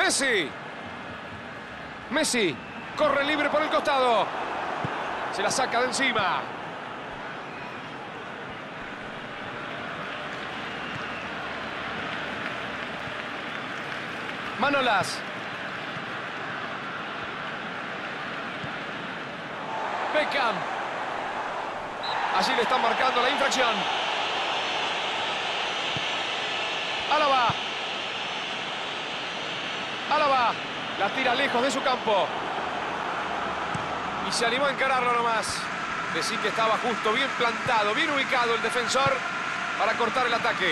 Messi. Messi corre libre por el costado. Se la saca de encima. Manolas. Beckham. Allí le están marcando la infracción. Alaba. Alaba. La tira lejos de su campo. Y se animó a encararlo nomás. Decir que estaba justo, bien plantado, bien ubicado el defensor para cortar el ataque.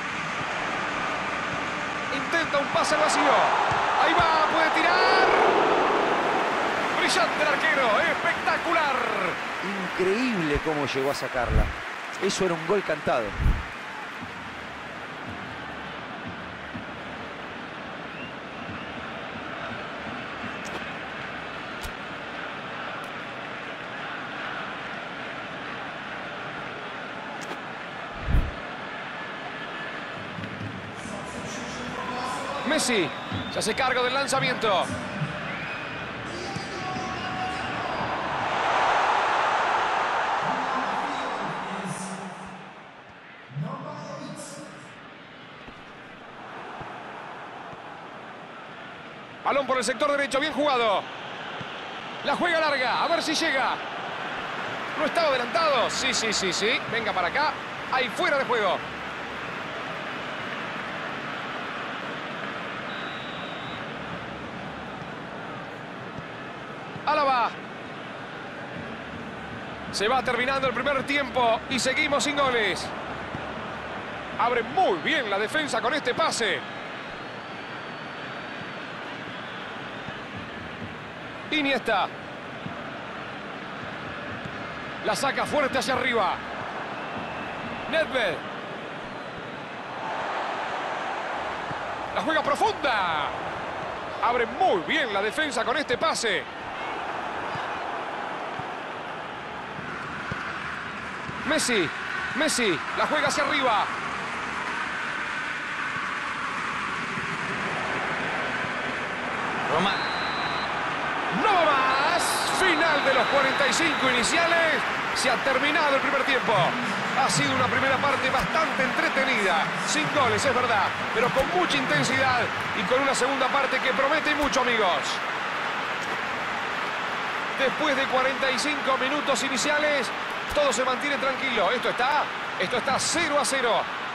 Intenta un pase al vacío. Ahí va, puede tirar. Brillante el arquero, espectacular. Increíble cómo llegó a sacarla. Eso era un gol cantado. Messi se hace cargo del lanzamiento. Balón por el sector derecho, bien jugado. La juega larga, a ver si llega. ¿No estaba adelantado? Sí. Venga para acá. Ahí fuera de juego. Alaba. Se va terminando el primer tiempo y seguimos sin goles. Abre muy bien la defensa con este pase. Iniesta. La saca fuerte hacia arriba. Nedved. La juega profunda. Abre muy bien la defensa con este pase. Messi, la juega hacia arriba. Román. No más. Final de los 45 iniciales. Se ha terminado el primer tiempo. Ha sido una primera parte bastante entretenida. Sin goles, es verdad, pero con mucha intensidad y con una segunda parte que promete mucho, amigos. Después de 45 minutos iniciales, todo se mantiene tranquilo. Esto está 0-0.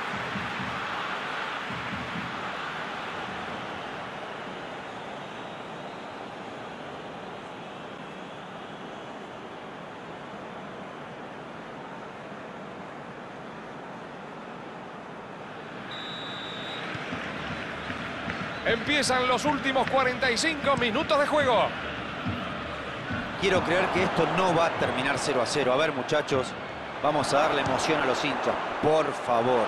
Empiezan los últimos 45 minutos de juego. Quiero creer que esto no va a terminar 0-0. A ver, muchachos, vamos a darle emoción a los hinchas, por favor.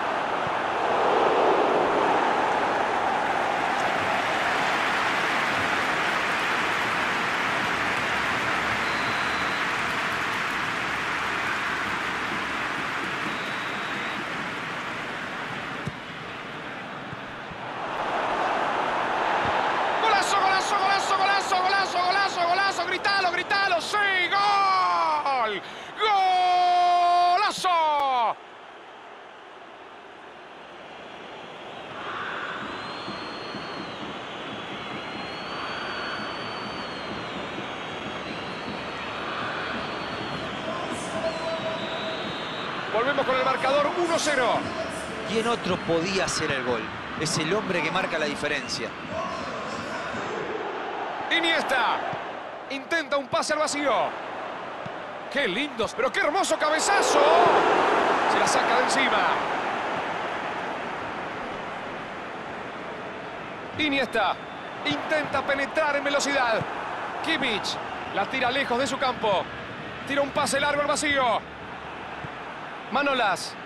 ¡Gritalo! ¡Sí! ¡Gol! ¡Golazo! Volvemos con el marcador 1-0. ¿Quién otro podía hacer el gol? Es el hombre que marca la diferencia. Iniesta. Intenta un pase al vacío. ¡Qué lindos! ¡Pero qué hermoso cabezazo! Se la saca de encima. Iniesta. Intenta penetrar en velocidad. Kimmich. La tira lejos de su campo. Tira un pase largo al vacío. Manolas.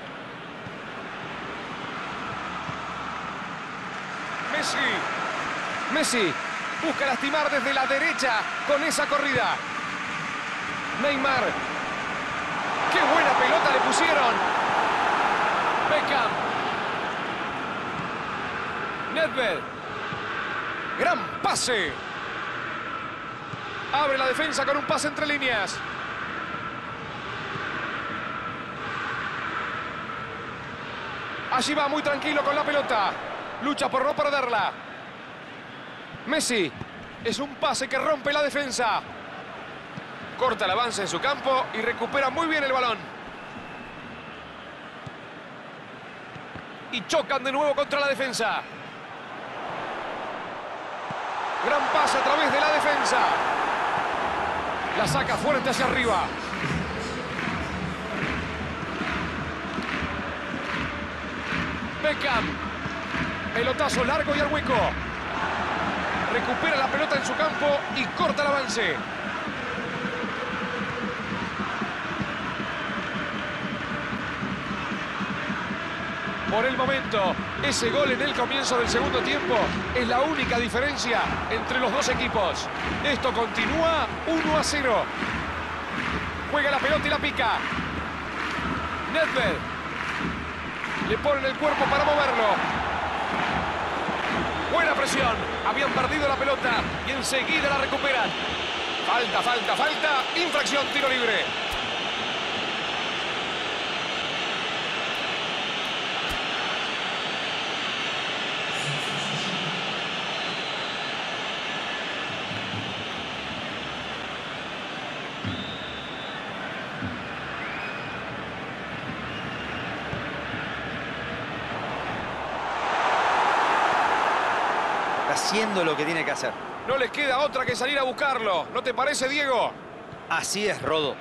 Messi. Busca lastimar desde la derecha con esa corrida. Neymar. ¡Qué buena pelota le pusieron! Beckham. Nedved. Gran pase. Abre la defensa con un pase entre líneas. Allí va muy tranquilo con la pelota. Lucha por no perderla. Messi. Es un pase que rompe la defensa. Corta el avance en su campo y recupera muy bien el balón. Y chocan de nuevo contra la defensa. Gran pase a través de la defensa. La saca fuerte hacia arriba. Beckham. Pelotazo largo y al hueco. Recupera la pelota en su campo y corta el avance. Por el momento, ese gol en el comienzo del segundo tiempo es la única diferencia entre los dos equipos. Esto continúa 1-0. Juega la pelota y la pica. Nedved. Le ponen el cuerpo para moverlo. Buena presión. Habían perdido la pelota y enseguida la recuperan. Falta. Infracción, tiro libre. Haciendo lo que tiene que hacer. No les queda otra que salir a buscarlo. ¿No te parece, Diego? Así es, Rodo.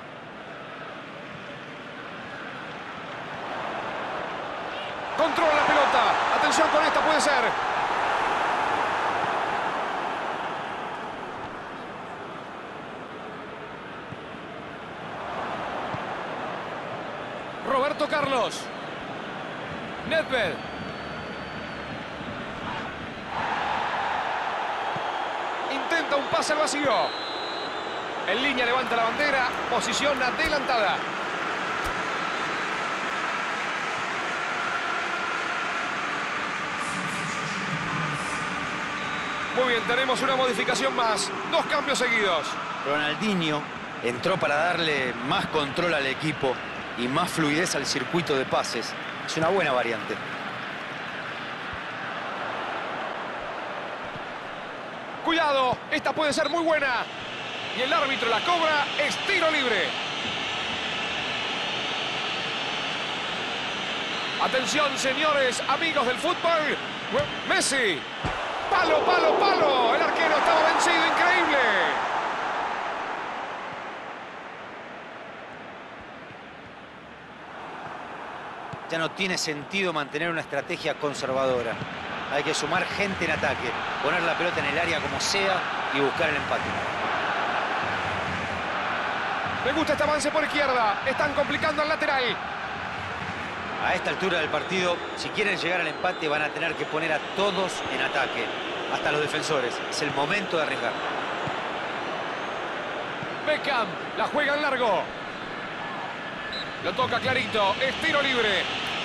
Controla la pelota. Atención con esta, puede ser. Roberto Carlos. Nedved. Intenta un pase al vacío. En línea levanta la bandera. Posición adelantada. Muy bien, tenemos una modificación más. 2 cambios seguidos. Ronaldinho entró para darle más control al equipo y más fluidez al circuito de pases. Es una buena variante. Cuidado, esta puede ser muy buena. Y el árbitro la cobra, es tiro libre. Atención, señores, amigos del fútbol. Messi. Palo. El arquero estaba vencido, increíble. Ya no tiene sentido mantener una estrategia conservadora. Hay que sumar gente en ataque, poner la pelota en el área como sea y buscar el empate. Me gusta este avance por izquierda. Están complicando al lateral. A esta altura del partido, si quieren llegar al empate, van a tener que poner a todos en ataque, hasta los defensores. Es el momento de arriesgar. Beckham la juega en largo. Lo toca clarito. Es tiro libre.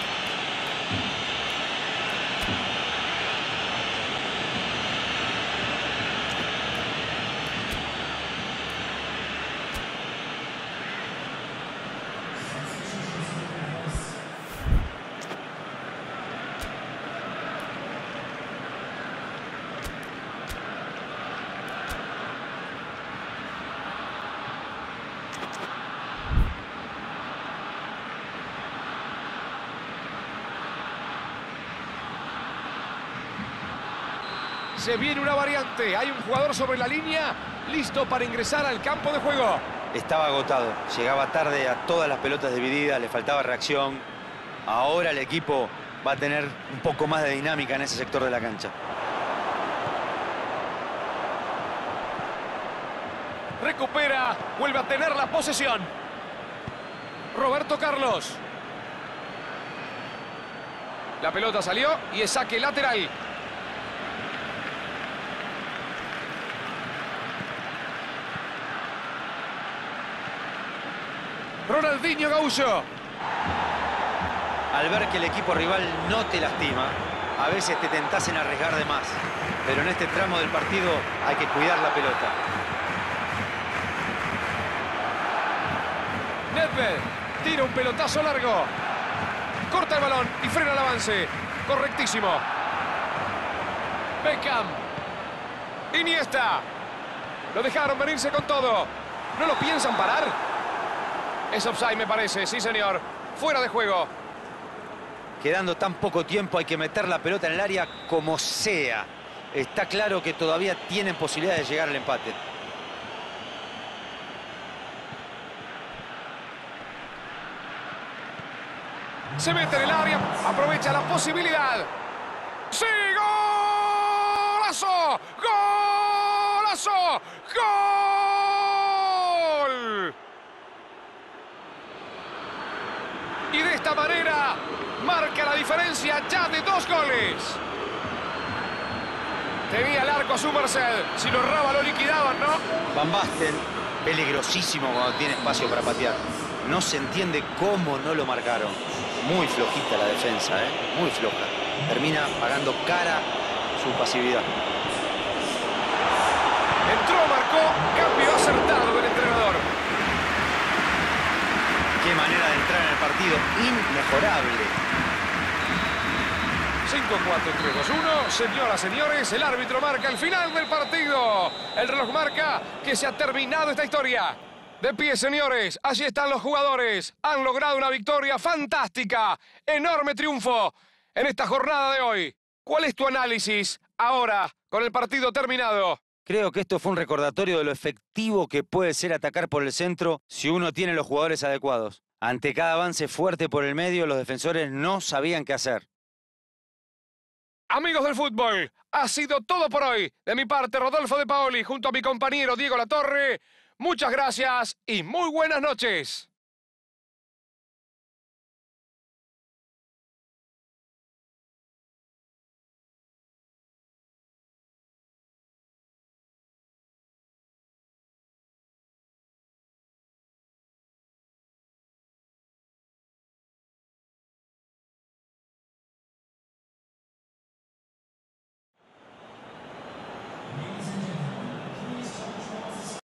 Se viene una variante. Hay un jugador sobre la línea, listo para ingresar al campo de juego. Estaba agotado. Llegaba tarde a todas las pelotas divididas, le faltaba reacción. Ahora el equipo va a tener un poco más de dinámica en ese sector de la cancha. Recupera, vuelve a tener la posesión. Roberto Carlos. La pelota salió y es saque lateral. Ronaldinho Gaúcho. Al ver que el equipo rival no te lastima, a veces te tentás en arriesgar de más. Pero en este tramo del partido hay que cuidar la pelota. Nedved tira un pelotazo largo. Corta el balón y frena el avance. Correctísimo. Beckham. Iniesta. Lo dejaron venirse con todo. ¿No lo piensan parar? Es offside, me parece. Sí, señor. Fuera de juego. Quedando tan poco tiempo, hay que meter la pelota en el área como sea. Está claro que todavía tienen posibilidad de llegar al empate. Se mete en el área, aprovecha la posibilidad. ¡Sí! ¡Golazo! ¡Golazo! ¡Gol! Y de esta manera marca la diferencia ya de 2 goles. Tenía el arco a su merced. Si lo erraba, lo liquidaban, ¿no? Van Basten, peligrosísimo cuando tiene espacio para patear. No se entiende cómo no lo marcaron. Muy flojita la defensa, muy floja. Termina pagando cara su pasividad. Entró, marcó, cambio acertado del entrenador. Qué manera de entrar en el partido, inmejorable. 5, 4, 3, 2, 1. Señoras, señores, el árbitro marca el final del partido. El reloj marca que se ha terminado esta historia. De pie, señores, allí están los jugadores. Han logrado una victoria fantástica. Enorme triunfo en esta jornada de hoy. ¿Cuál es tu análisis ahora, con el partido terminado? Creo que esto fue un recordatorio de lo efectivo que puede ser atacar por el centro si uno tiene los jugadores adecuados. Ante cada avance fuerte por el medio, los defensores no sabían qué hacer. Amigos del fútbol, ha sido todo por hoy. De mi parte, Rodolfo De Paoli, junto a mi compañero Diego Latorre. Muchas gracias y muy buenas noches.